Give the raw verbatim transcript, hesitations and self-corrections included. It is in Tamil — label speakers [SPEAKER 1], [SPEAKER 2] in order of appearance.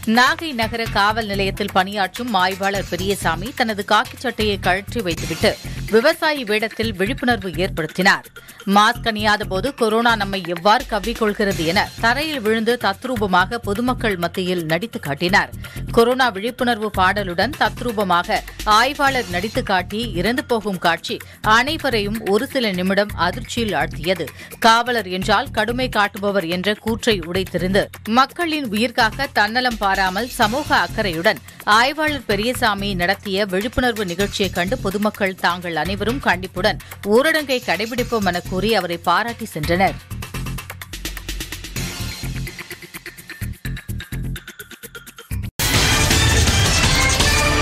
[SPEAKER 1] நாகை நகர காவல் நிலையத்தில் பணியாற்றும் ஆய்வாளர் பெரியசாமி தனது காக்கிச் சட்டையை கழற்றி வைத்துவிட்டு விவசாயி வேடத்தில் விழிப்புணர்வு ஏற்படுத்தினார். மாஸ்க் அணியாதபோது கொரோனா நம்மை எவ்வாறு கவ்விக்கொள்கிறது என தரையில் விழுந்து தத்ரூபமாக பொதுமக்கள் மத்தியில் நடித்து காட்டினார். கொரோனா விழிப்புணர்வு பாடலுடன் தத்ரூபமாக ஆய்வாளர் நடித்து காட்டி இறந்து போகும் காட்சி அனைவரையும் ஒரு சில நிமிடம் அதிர்ச்சியில் ஆழ்த்தியது. காவலர் என்றால் கடுமை காட்டுபவர் என்ற கூற்றை உடைத்தெறிந்து மக்களின் உயிர்காக்க தன்னலம் பாராமல் சமூக அக்கறையுடன் ஆய்வாளர் பெரியசாமி நடத்திய விழிப்புணர்வு நிகழ்ச்சியை கண்டு பொதுமக்கள் தாங்கள் அனைவரும் கண்டிப்புடன் ஊரடங்கை கடைபிடிப்போம் என கூறி அவரை பாராட்டி சென்றனர்.